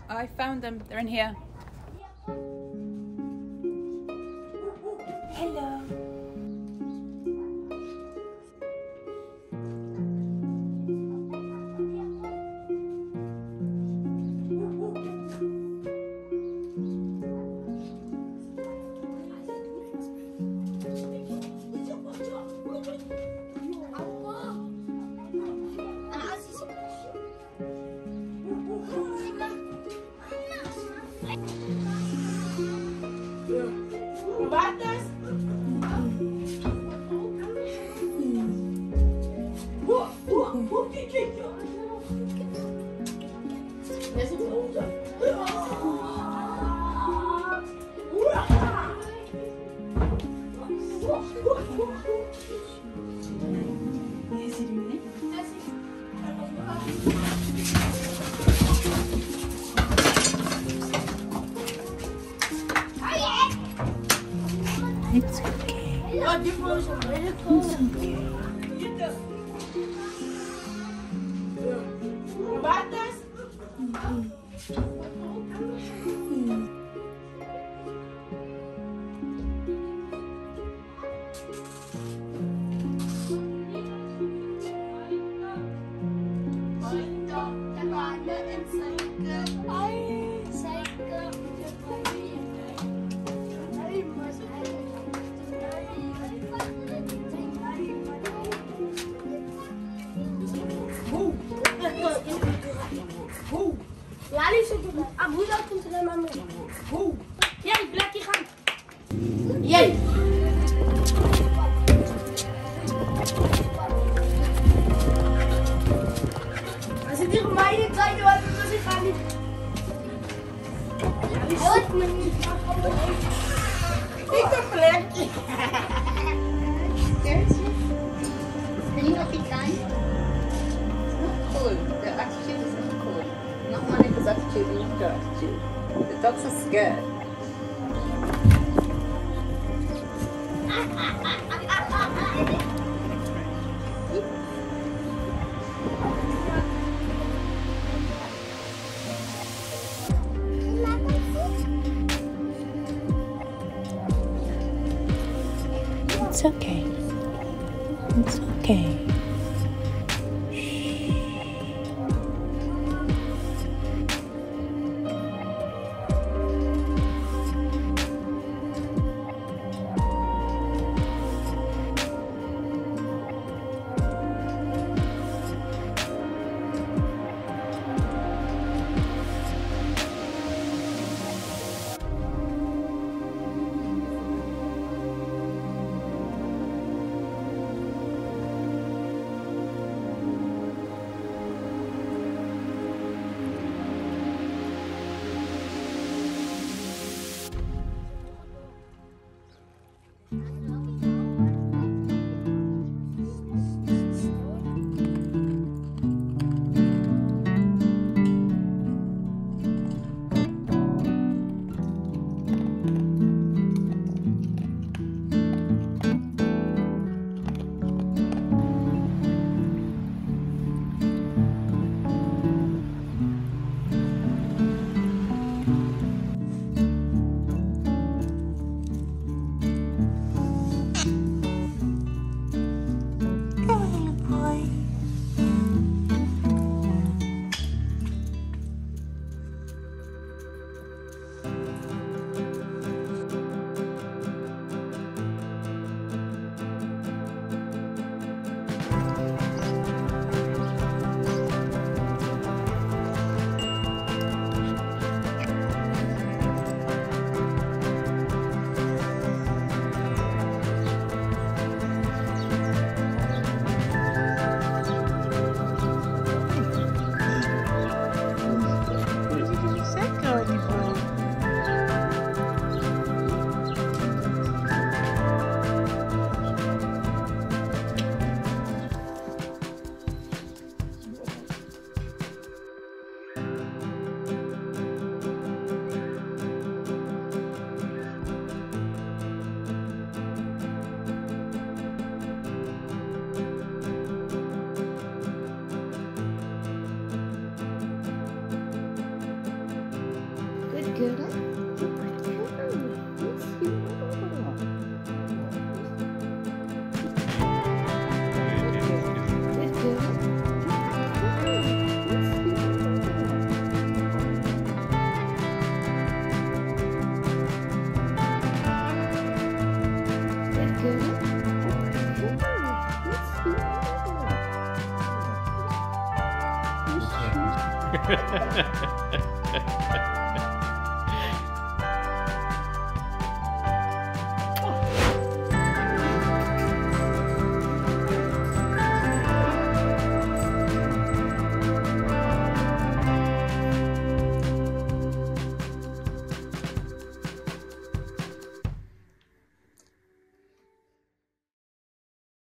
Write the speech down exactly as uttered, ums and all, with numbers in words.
I found them. They're in here. Hello. Batas? It's okay. It's okay. Batas? Ja, die zit er. Ah, hoe dat komt er helemaal mee? Hoe? Jij, plekje gaan. Jij. Als het hier mij niet zijn, dan moet ik gaan niet. Help me niet. Ik heb plekje. Can you not be kind? It's not cool. The attitude is not cool. Not Monica's attitude and your attitude. The dogs are scared. It's okay. It's okay. Ha ha ha ha.